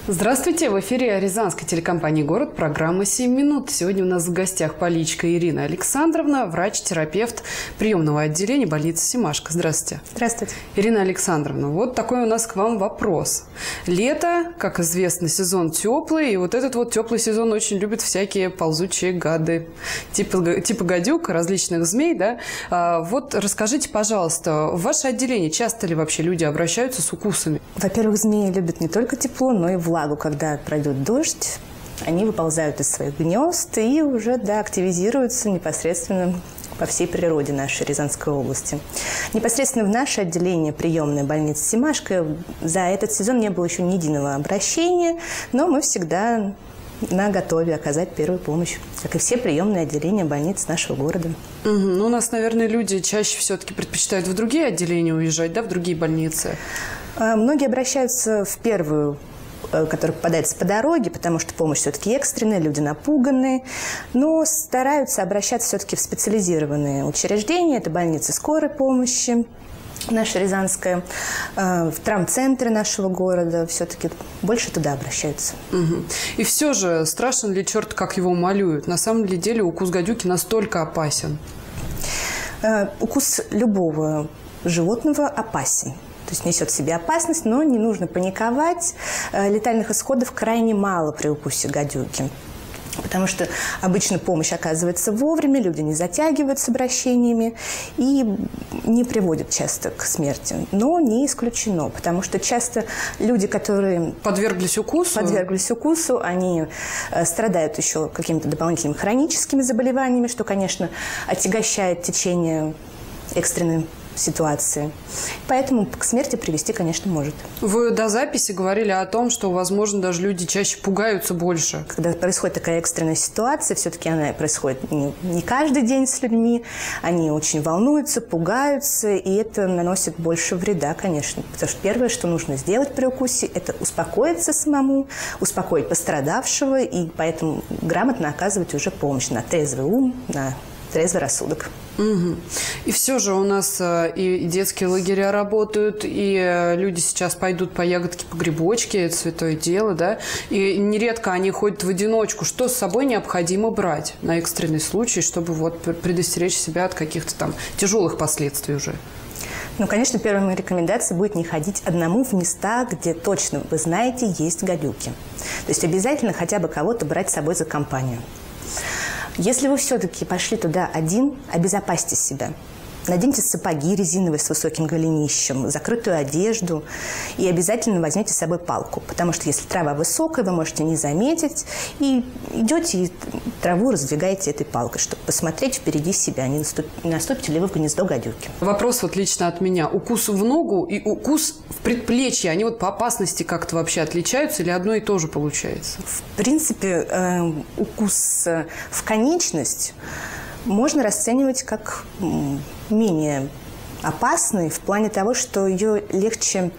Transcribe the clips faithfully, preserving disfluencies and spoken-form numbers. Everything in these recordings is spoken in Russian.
Здравствуйте! В эфире рязанской телекомпании «Город», программа «семь минут». Сегодня у нас в гостях поличка Ирина Александровна, врач-терапевт приемного отделения больницы «Семашко». Здравствуйте. Здравствуйте. Ирина Александровна, вот такой у нас к вам вопрос. Лето, как известно, сезон теплый, и вот этот вот теплый сезон очень любят всякие ползучие гады, типа, типа гадюк, различных змей, да? А, вот расскажите, пожалуйста, в ваше отделение часто ли вообще люди обращаются с укусами? Во-первых, змеи любят не только тепло, но и влагу. Когда пройдет дождь, они выползают из своих гнезд и уже да, активизируются непосредственно по всей природе нашей Рязанской области. Непосредственно в наше отделение приемной больницы «Семашко» за этот сезон не было еще ни единого обращения, но мы всегда на готове оказать первую помощь, как и все приемные отделения больниц нашего города. Угу. Ну, у нас, наверное, люди чаще все-таки предпочитают в другие отделения уезжать, да, в другие больницы? Многие обращаются в первую, который попадается по дороге, потому что помощь все-таки экстренная, люди напуганные, но стараются обращаться все-таки в специализированные учреждения, это больницы скорой помощи, наша Рязанская, в травмцентры нашего города, все-таки больше туда обращаются. Угу. И все же, страшен ли черт, как его малюют? На самом ли деле укус гадюки настолько опасен? Укус любого животного опасен. То есть несет в себе опасность, но не нужно паниковать. Летальных исходов крайне мало при укусе гадюки. Потому что обычно помощь оказывается вовремя, люди не затягивают с обращениями и не приводят часто к смерти. Но не исключено, потому что часто люди, которые подверглись укусу, подверглись укусу они страдают еще какими-то дополнительными хроническими заболеваниями, что, конечно, отягощает течение экстренной ситуации. Поэтому к смерти привести, конечно, может. Вы до записи говорили о том, что, возможно, даже люди чаще пугаются больше. Когда происходит такая экстренная ситуация, все-таки она происходит не, не каждый день с людьми, они очень волнуются, пугаются, и это наносит больше вреда, конечно. Потому что первое, что нужно сделать при укусе, это успокоиться самому, успокоить пострадавшего, и поэтому грамотно оказывать уже помощь на трезвый ум, на трезвый рассудок. Угу. И все же у нас и детские лагеря работают, и люди сейчас пойдут по ягодке, по грибочке, это святое дело, да, и нередко они ходят в одиночку. Что с собой необходимо брать на экстренный случай, чтобы вот предостеречь себя от каких-то там тяжелых последствий уже? Ну, конечно, первая моя рекомендация будет не ходить одному в места, где точно, вы знаете, есть гадюки. То есть обязательно хотя бы кого-то брать с собой за компанию. Если вы все-таки пошли туда один, обезопасьте себя. Наденьте сапоги резиновые с высоким голенищем, закрытую одежду и обязательно возьмите с собой палку. Потому что если трава высокая, вы можете не заметить, и идете и траву раздвигаете этой палкой, чтобы посмотреть впереди себя, не, наступ... не наступите ли вы в гнездо гадюки. Вопрос вот лично от меня. Укус в ногу и укус в предплечье, они вот по опасности как-то вообще отличаются или одно и то же получается? В принципе, э, укус в конечность можно расценивать как менее опасный в плане того, что ее легче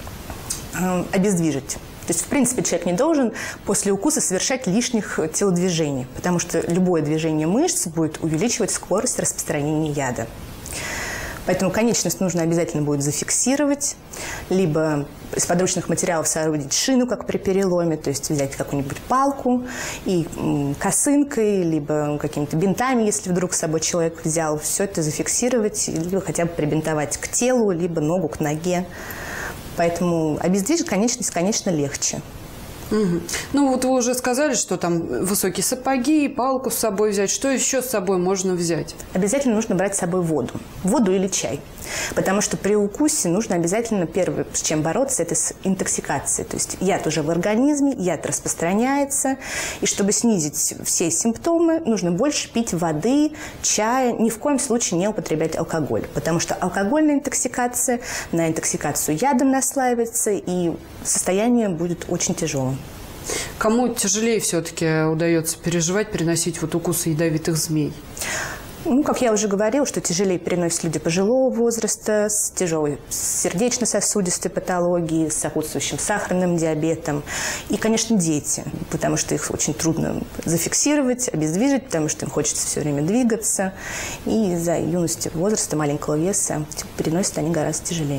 э, обездвижить. То есть, в принципе, человек не должен после укуса совершать лишних телодвижений, потому что любое движение мышц будет увеличивать скорость распространения яда. Поэтому конечность нужно обязательно будет зафиксировать, либо из подручных материалов соорудить шину, как при переломе, то есть взять какую-нибудь палку и косынкой, либо какими-то бинтами, если вдруг с собой человек взял, все это зафиксировать, либо хотя бы прибинтовать к телу, либо ногу к ноге. Поэтому обездвижить конечность, конечно, легче. Угу. Ну, вот вы уже сказали, что там высокие сапоги, палку с собой взять. Что еще с собой можно взять? Обязательно нужно брать с собой воду. Воду или чай. Потому что при укусе нужно обязательно, первое, с чем бороться, это с интоксикацией. То есть яд уже в организме, яд распространяется. И чтобы снизить все симптомы, нужно больше пить воды, чая. Ни в коем случае не употреблять алкоголь. Потому что алкогольная интоксикация на интоксикацию ядом наслаивается, и состояние будет очень тяжелым. Кому тяжелее все-таки удается переживать, переносить вот укусы ядовитых змей? Ну, как я уже говорила, что тяжелее переносят люди пожилого возраста, с тяжелой сердечно-сосудистой патологией, с сопутствующим сахарным диабетом. И, конечно, дети, потому что их очень трудно зафиксировать, обездвижить, потому что им хочется все время двигаться. И из-за юности возраста, маленького веса переносят они гораздо тяжелее.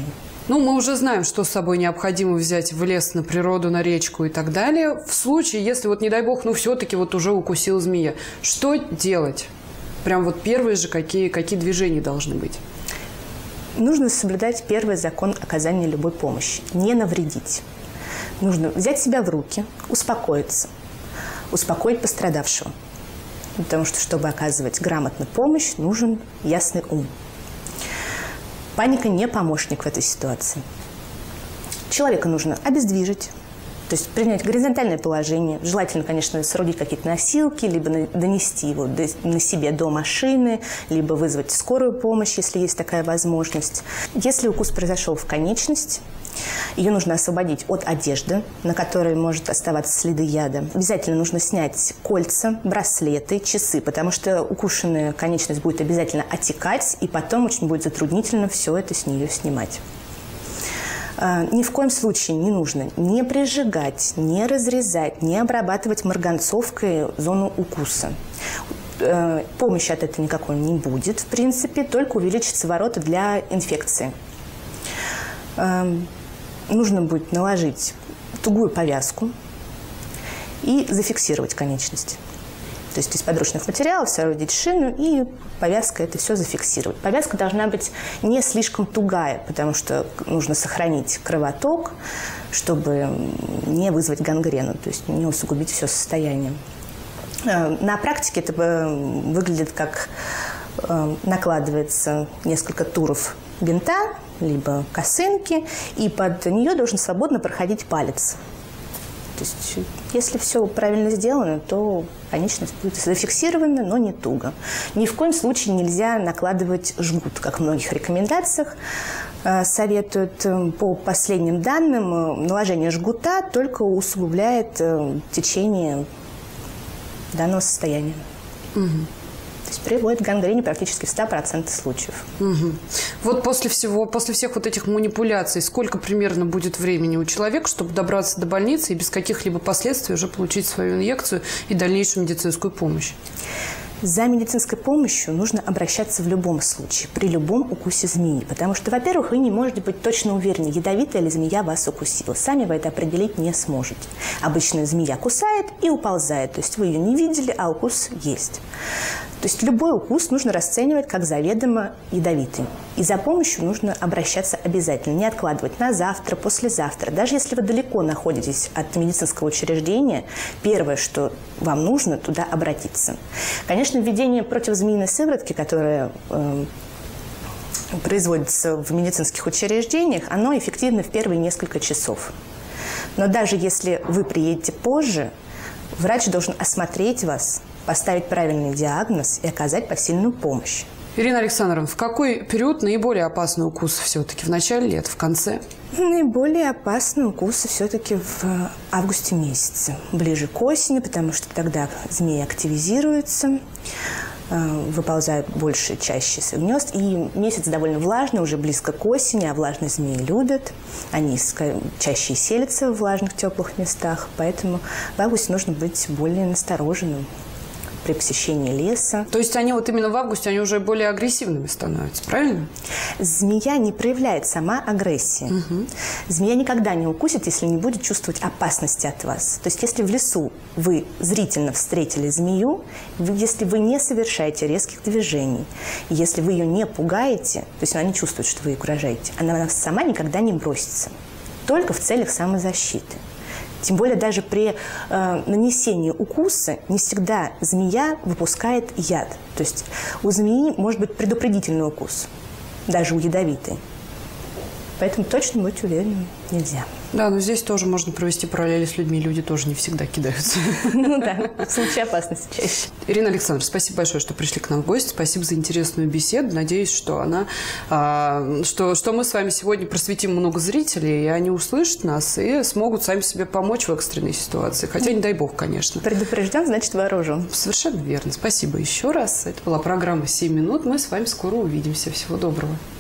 Ну, мы уже знаем, что с собой необходимо взять в лес, на природу, на речку и так далее. В случае, если вот, не дай бог, ну, все-таки вот уже укусила змея, что делать? Прям вот первые же, какие, какие движения должны быть? Нужно соблюдать первый закон оказания любой помощи. Не навредить. Нужно взять себя в руки, успокоиться, успокоить пострадавшего. Потому что, чтобы оказывать грамотно помощь, нужен ясный ум. Паника не помощник в этой ситуации. Человека нужно обездвижить, то есть принять горизонтальное положение. Желательно, конечно, соорудить какие-то носилки, либо донести его на себе до машины, либо вызвать скорую помощь, если есть такая возможность. Если укус произошел в конечность, ее нужно освободить от одежды, на которой может оставаться следы яда. Обязательно нужно снять кольца, браслеты, часы, потому что укушенная конечность будет обязательно отекать, и потом очень будет затруднительно все это с нее снимать. Ни в коем случае не нужно не прижигать, не разрезать, не обрабатывать марганцовкой зону укуса. Помощи от этого никакой не будет, в принципе, только увеличатся ворота для инфекции. Нужно будет наложить тугую повязку и зафиксировать конечность. То есть из подручных материалов соорудить шину и повязка это все зафиксировать. Повязка должна быть не слишком тугая, потому что нужно сохранить кровоток, чтобы не вызвать гангрену, то есть не усугубить все состояние. На практике это выглядит как накладывается несколько туров бинта, либо косынки, и под нее должен свободно проходить палец. То есть, если все правильно сделано, то конечность будет зафиксирована, но не туго. Ни в коем случае нельзя накладывать жгут, как в многих рекомендациях э, советуют. По последним данным, наложение жгута только усугубляет э, течение данного состояния. Угу. Приводит к гангрене практически в ста процентах случаев. Угу. Вот после всего, после всех вот этих манипуляций, сколько примерно будет времени у человека, чтобы добраться до больницы и без каких-либо последствий уже получить свою инъекцию и дальнейшую медицинскую помощь? За медицинской помощью нужно обращаться в любом случае, при любом укусе змеи. Потому что, во-первых, вы не можете быть точно уверены, ядовитая ли змея вас укусила. Сами вы это определить не сможете. Обычно змея кусает и уползает. То есть вы ее не видели, а укус есть. То есть любой укус нужно расценивать как заведомо ядовитый. И за помощью нужно обращаться обязательно, не откладывать на завтра, послезавтра. Даже если вы далеко находитесь от медицинского учреждения, первое, что вам нужно, туда обратиться. Конечно, введение противозмеиной сыворотки, которая э, производится в медицинских учреждениях, оно эффективно в первые несколько часов. Но даже если вы приедете позже, врач должен осмотреть вас, поставить правильный диагноз и оказать посильную помощь. Ирина Александровна, в какой период наиболее опасный укус все-таки? В начале лета, в конце? Наиболее опасные укусы все-таки в августе месяце, ближе к осени, потому что тогда змеи активизируются, выползают больше, чаще с гнезд. И месяц довольно влажный, уже близко к осени, а влажные змеи любят. Они чаще селятся в влажных, теплых местах, поэтому в августе нужно быть более настороженным при посещении леса. То есть они вот именно в августе, они уже более агрессивными становятся, правильно? Змея не проявляет сама агрессии. Угу. Змея никогда не укусит, если не будет чувствовать опасности от вас. То есть если в лесу вы зрительно встретили змею, вы, если вы не совершаете резких движений, если вы ее не пугаете, то есть она не чувствует, что вы ей угрожаете, она сама никогда не бросится. Только в целях самозащиты. Тем более даже при э, нанесении укуса не всегда змея выпускает яд. То есть у змеи может быть предупредительный укус, даже у ядовитой. Поэтому точно быть уверенным нельзя. Да, но здесь тоже можно провести параллели с людьми. Люди тоже не всегда кидаются. Ну да, в случае опасности чаще. Ирина Александровна, спасибо большое, что пришли к нам в гости. Спасибо за интересную беседу. Надеюсь, что она, что, что мы с вами сегодня просветим много зрителей, и они услышат нас и смогут сами себе помочь в экстренной ситуации. Хотя не дай бог, конечно. Предупрежден, значит вооружен. Совершенно верно. Спасибо еще раз. Это была программа «семь минут». Мы с вами скоро увидимся. Всего доброго.